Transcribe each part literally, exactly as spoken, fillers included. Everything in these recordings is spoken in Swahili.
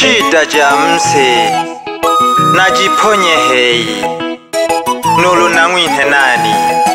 shida jamse najiponye hei nulu na mwine nani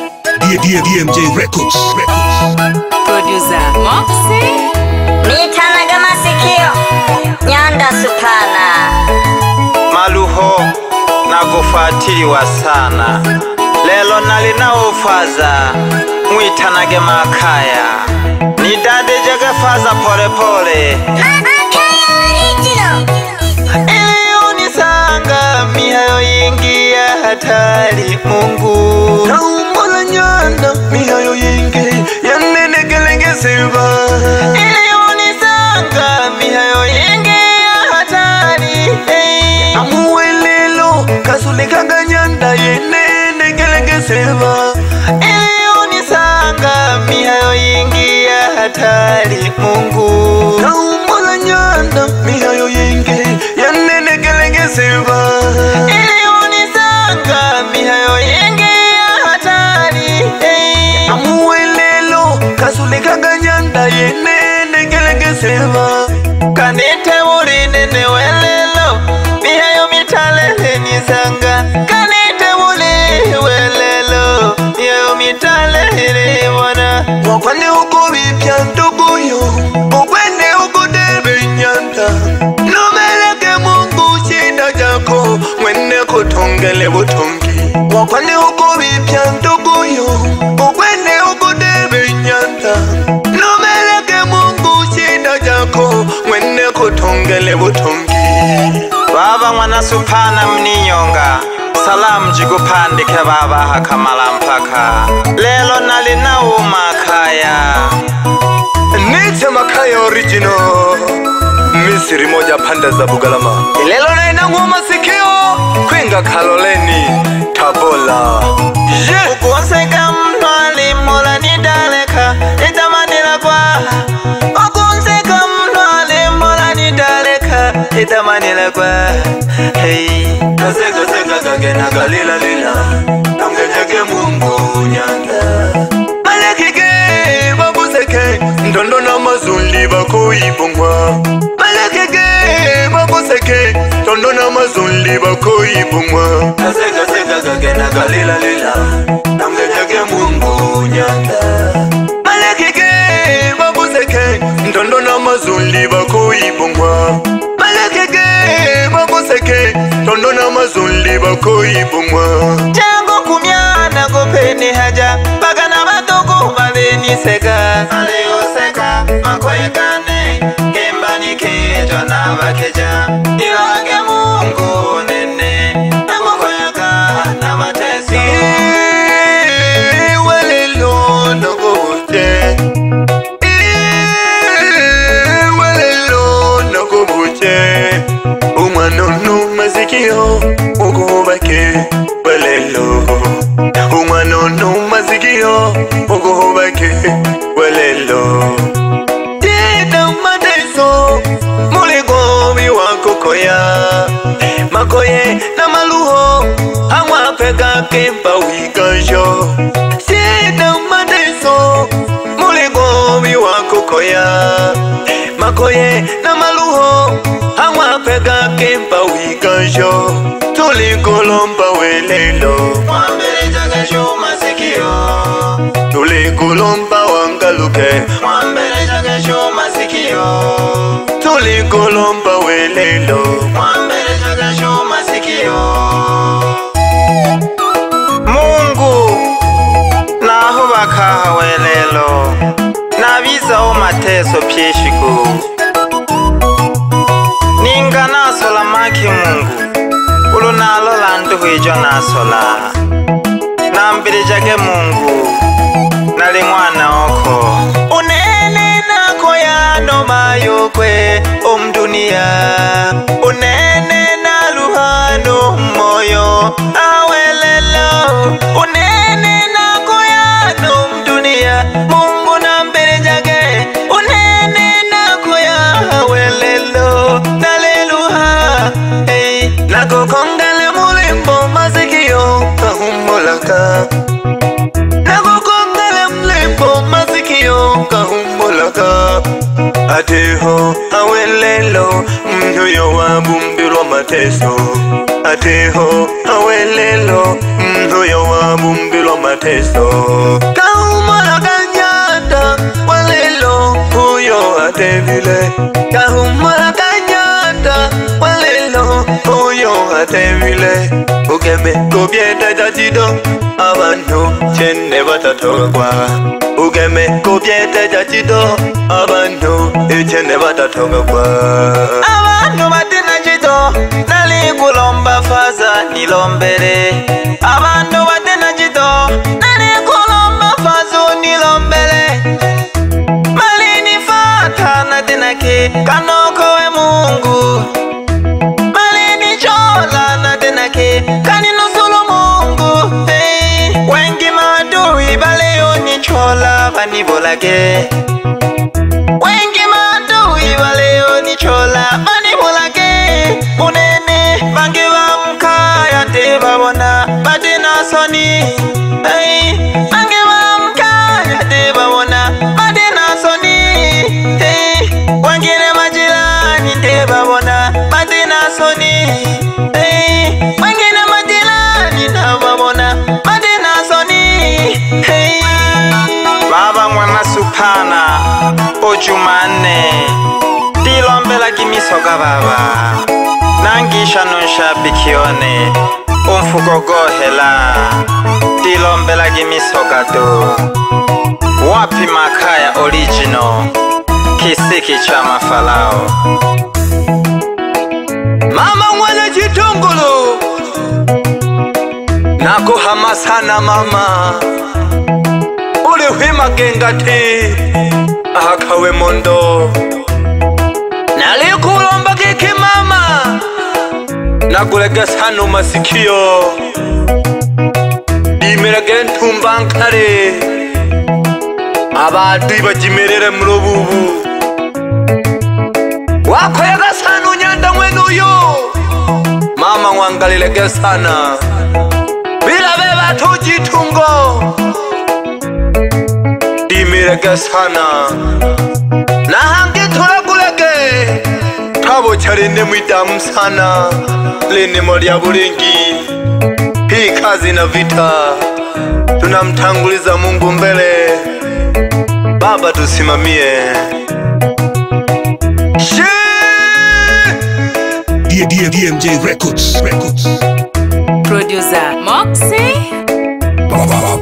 D M J Records Producer Moxie Mitanaga masikio Nyanda Supana Maluho nagufatiriwa sana lelo nalina ufaza mwitanage makaya nidade jaga faza pole pole Makaya original Iyo nisanga mihayo yingi ya hatari Mungu Naumala nyanda mihayo yingi ya nene gelenge silva Iyo nisanga mihayo yingi ya hatari hey. Amuwelelo kasule kanga nyanda ye nene gelenge silva Iyo nisanga mihayo yingi ya hatari Mungu Naumala nyanda mihayo yingi ya nene gelenge silva Iyo nisanga mihayo yingi ya hatari hey. Amuwelelo kasule kanga nyanda ye nene gelenge silva Kanite muri nene welelo mihayo mitalele nisanga Kanite muri welelo mihayo mitalele wana Wakwane uko vipya nduguyo Ukwende uko debe nyanda Numeleke Mungu shida jako Mwene kutongele butongi Wakwane uko vipya nduguyo Ukwende uko debe nyanda Numeleke Mungu shida jako Mwene kutongele butongi Baba mwana Supana mninyonga Salamu jigupandike baba hakamala mpaka Lelo nalina umakaya Nite makaya original Misiri moja panda za Bugalama Lelo na inangu masikio Kwinga Kaloleni Tabola yeah. Ukunseka mnwali mola nidaleka Itamanila kwa Ukunseka mnwali mola nidaleka Itamanila kwa hey. Kaseka seka kagena galila lila Nangejeke Mungu nyanda Malekike babuseke Ndondo na mazuli bako ibongwa Malekike babuseke Ndondo na mazuli bako ibongwa Kaseka seka kagena galila lila Nangejeke Mungu nyanda Malekike babuseke Ndondo na mazuli bako ibongwa Malekike babuseke Ndondo na mazuli bako ibongwa Jango kumyana kupeni haja Baka na matuku babeni seka Aleo seka makwekane Kembani kejo na wakeja Ilage Mungu nene Namukweka na matesi Iwelelo nagobuche Iwelelo nagobuche Umanono mazikio Ugobake Welelo Umanono mazikio Ugobake Welelo Tida mateso Muligobi wakukoya Makoye na maluho Hawa peka kempa wikajo Tida mateso Muligobi wakukoya Makoye na maluho Hawa peka kempa wikajo Tulikolomba welelo Mwambele jaga shuma sikio Tulikolomba wangaluke Mwambele jaga shuma sikio Tulikolomba welelo Mwambele jaga shuma sikio Mungu Naho bakaha welelo Nabiza o mateso pieshiku Ninga nasola maki Mungu Ulu nalo landu hijo nasola Nambili jage Mungu Nali mwana oko Unene nako ya no mayokwe Omdunia Unene na luhano moyo Awelelo Unene nako ya no mdunia Mungu nambili jage Unene nako ya awelelo Naleluha hey. Nako kongele mulimbo mazikio kahumulaka Nako kongele mulimbo mazikio kahumulaka Ateho Ateho awelelo mnyoyo wabumbirwa mateso. Ateho awelelo mnyoyo wabumbirwa mateso. Kahumara kanyata walelo huyo atevile. Kahumara kanyata walelo huyo atevile. Ugeme kobyeta jajido abantu chenne batatogwa. Ugeme kobyeta jajido abantu chenne batatogwa. Abantu batina jido nali kulomba faza nilombele. Abantu batina jido nali kulomba faza nilombele. Malini fata na dinaki kanoko we Mungu. Malini chola na dinaki kaninusulu Mungu. Hey, wengi madui bale oni chola banibolage. Wengi madui bale oni chola banibolage. Munene bangi bamkaya te babona badina soni. Hey, bangi bamkaya te babona badina soni. Hey, wengine majirani te babona badina soni. Hey, wengine majirani na babona badina soni. Hey, Baba mwana supana ojumane tilombela kimisoka baba nangisha nonsha bikione umfuko gohela tilombela kimisoka do wapi makaya original kisiki cha mafalao. Mama mwana chitongolo nako hamasana mama ule hwima gengati akawe mondo nalikulomba kiki mama nakulega sano masikio dimerage ntumbankare abadui bajimerere murobubu wakoyaga sano nyanda mwenu yo mama mwangalilege sana bila beba tujitungo dimerage sana na hangi turagulege tabo charine mwidamu sana lene moria burengi hii kazi na vita tunamtanguliza Mungu mbele. Baba tusimamie. D M J Records. Records. Producer Moxie. Baba